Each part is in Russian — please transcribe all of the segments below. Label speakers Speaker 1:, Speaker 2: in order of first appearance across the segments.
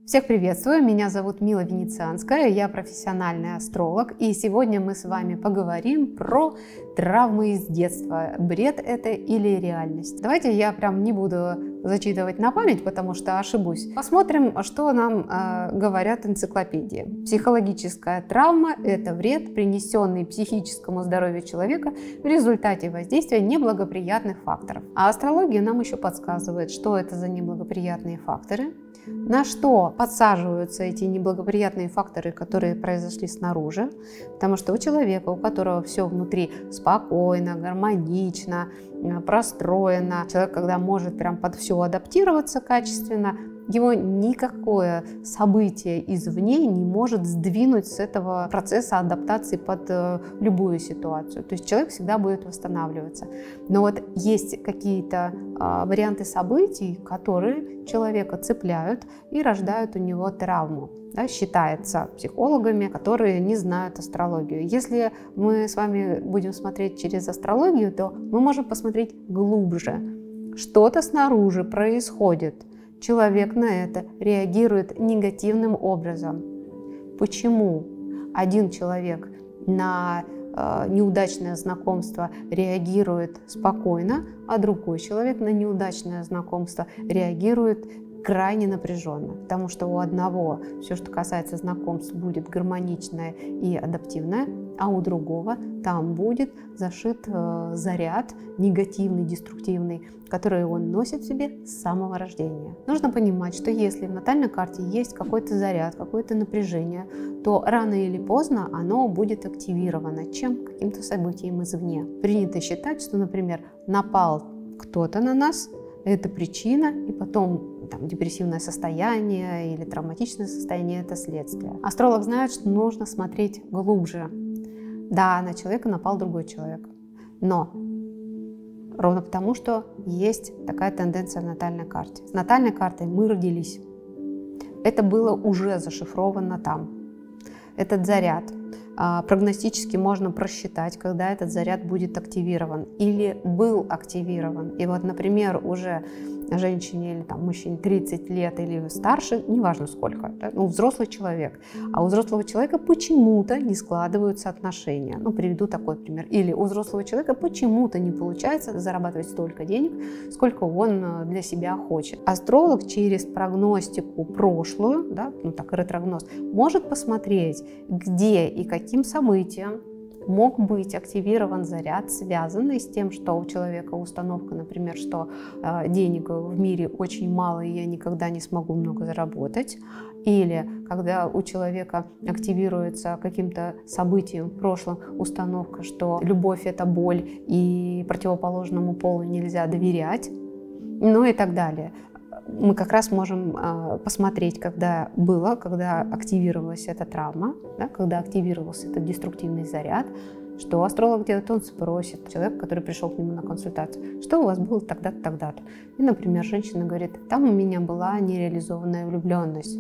Speaker 1: Всех приветствую, меня зовут Мила Венецианская, я профессиональный астролог, и сегодня мы с вами поговорим про травмы из детства. Бред это или реальность? Давайте я прям не буду зачитывать на память, потому что ошибусь. Посмотрим, что нам говорят энциклопедии. Психологическая травма – это вред, принесенный психическому здоровью человека в результате воздействия неблагоприятных факторов. А астрология нам еще подсказывает, что это за неблагоприятные факторы, на что подсаживаются эти неблагоприятные факторы, которые произошли снаружи. Потому что у человека, у которого все внутри спокойно, гармонично, простроено, человек, когда может прям под все адаптироваться качественно, его никакое событие извне не может сдвинуть с этого процесса адаптации под любую ситуацию. То есть человек всегда будет восстанавливаться. Но вот есть какие-то варианты событий, которые человека цепляют и рождают у него травму. Да, считается психологами, которые не знают астрологию. Если мы с вами будем смотреть через астрологию, то мы можем посмотреть глубже. Что-то снаружи происходит. Человек на это реагирует негативным образом. Почему один человек на неудачное знакомство реагирует спокойно, а другой человек на неудачное знакомство реагирует крайне напряженно? Потому что у одного все, что касается знакомств, будет гармоничное и адаптивное, а у другого там будет зашит заряд негативный, деструктивный, который он носит в себе с самого рождения. Нужно понимать, что если в натальной карте есть какой-то заряд, какое-то напряжение, то рано или поздно оно будет активировано каким-то событием извне. Принято считать, что, например, напал кто-то на нас, это причина, и потом депрессивное состояние или травматичное состояние – это следствие. Астролог знает, что нужно смотреть глубже. Да, на человека напал другой человек, но ровно потому, что есть такая тенденция в натальной карте. С натальной картой мы родились. Это было уже зашифровано там. Этот заряд прогностически можно просчитать, когда этот заряд будет активирован или был активирован. И вот, например, уже женщине или мужчине 30 лет или старше, неважно сколько, да, взрослый человек, а у взрослого человека почему-то не складываются отношения. Приведу такой пример. Или у взрослого человека почему-то не получается зарабатывать столько денег, сколько он для себя хочет. Астролог через прогностику прошлую, ретрогноз, может посмотреть, где и каким событием мог быть активирован заряд, связанный с тем, что у человека установка, например, что денег в мире очень мало, и я никогда не смогу много заработать. Или когда у человека активируется каким-то событием в прошлом установка, что любовь – это боль, и противоположному полу нельзя доверять, и так далее. Мы как раз можем посмотреть, когда активировалась эта травма, когда активировался этот деструктивный заряд, что астролог делает, он спросит человека, который пришел к нему на консультацию, что у вас было тогда-то, тогда-то. И, например, женщина говорит, там у меня была нереализованная влюбленность,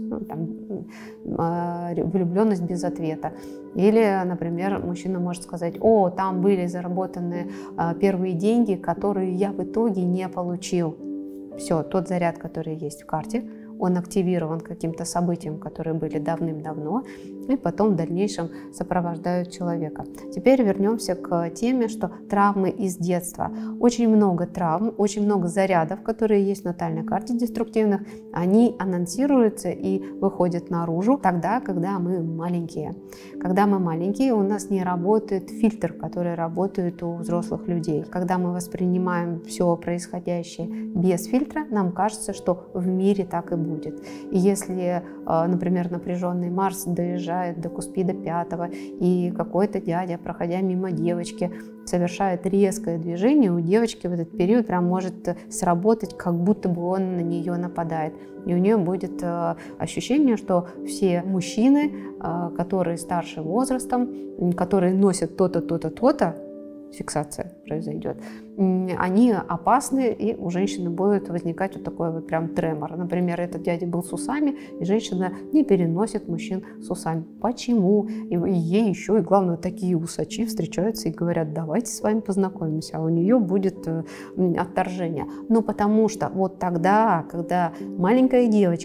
Speaker 1: влюбленность без ответа. Или, например, мужчина может сказать, там были заработаны первые деньги, которые я в итоге не получил. Все, тот заряд, который есть в карте, он активирован каким-то событием, которые были давным-давно, и потом в дальнейшем сопровождают человека. Теперь вернемся к теме, что травмы из детства. Очень много травм, очень много зарядов, которые есть в натальной карте деструктивных, они анонсируются и выходят наружу тогда, когда мы маленькие. Когда мы маленькие, у нас не работает фильтр, который работает у взрослых людей. Когда мы воспринимаем все происходящее без фильтра, нам кажется, что в мире так и будет. И если, например, напряженный Марс доезжает до Куспида 5, и какой-то дядя, проходя мимо девочки, совершает резкое движение, у девочки в этот период прям может сработать, как будто бы он на нее нападает. И у нее будет ощущение, что все мужчины, которые старше возрастом, которые носят то-то, то-то, то-то, фиксация произойдет, они опасны, и у женщины будет возникать вот такой вот прям тремор. Например, этот дядя был с усами, и женщина не переносит мужчин с усами. Почему? И ей еще, и главное, такие усачи встречаются и говорят, давайте с вами познакомимся, а у нее будет отторжение. Но потому что вот тогда, когда маленькая девочка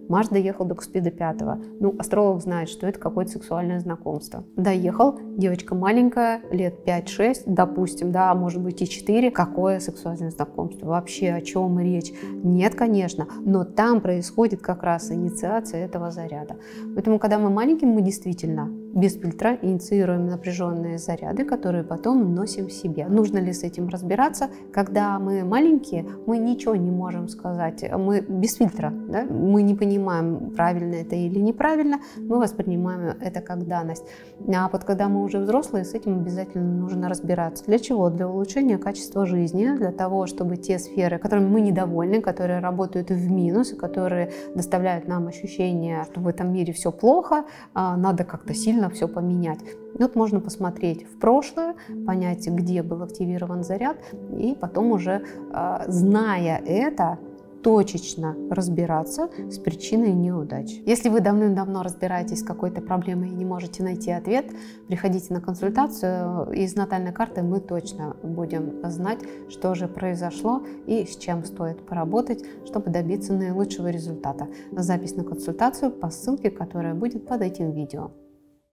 Speaker 1: Марс доехал до куспида 5-го. Ну, астролог знает, что это какое-то сексуальное знакомство. Доехал, девочка маленькая, лет 5-6, допустим, да, может быть и 4. Какое сексуальное знакомство? Вообще о чем речь? Нет, конечно, но там происходит как раз инициация этого заряда. Поэтому, когда мы маленькие, мы действительно без фильтра инициируем напряженные заряды, которые потом носим в себе. Нужно ли с этим разбираться? Когда мы маленькие, мы ничего не можем сказать. Мы без фильтра, да? Мы не понимаем, правильно это или неправильно, мы воспринимаем это как данность. А вот когда мы уже взрослые, с этим обязательно нужно разбираться. Для чего? Для улучшения качества жизни, для того, чтобы те сферы, которыми мы недовольны, которые работают в минус, которые доставляют нам ощущение, что в этом мире все плохо, надо как-то сильно все поменять. Вот можно посмотреть в прошлое, понять, где был активирован заряд, и потом уже, зная это, точечно разбираться с причиной неудач. Если вы давным-давно разбираетесь с какой-то проблемой и не можете найти ответ, приходите на консультацию, и с натальной картой мы точно будем знать, что же произошло и с чем стоит поработать, чтобы добиться наилучшего результата. Запись на консультацию по ссылке, которая будет под этим видео.